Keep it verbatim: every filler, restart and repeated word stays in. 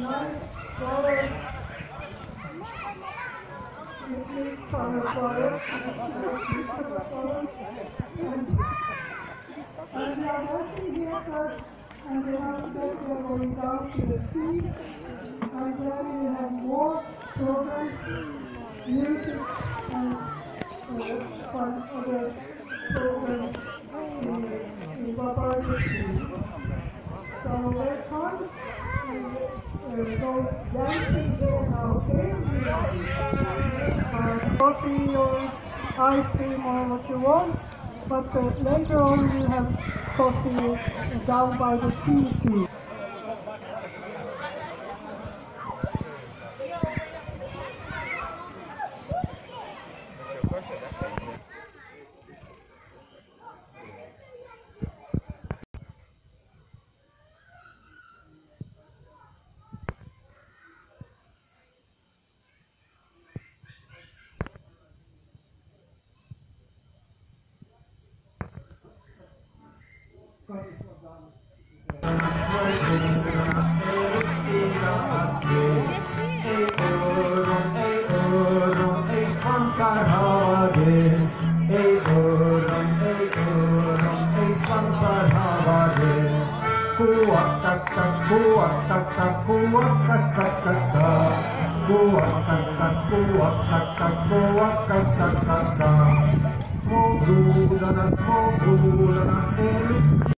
nice flowers. It needs color flowers. And we are watching here first, and then after that we are going down to the sea. And then we have more programs, music, and uh, some other programs in, in Babaji. So let's come and uh, go dancing there now, okay? Uh, coffee or ice cream or what you want, but uh, later on we have coffee down by the sea too. Små brodarna, små brodarna,